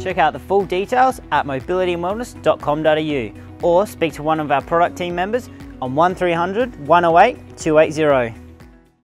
Check out the full details at mobilitywellness.com.au or speak to one of our product team members on 1300 108 280.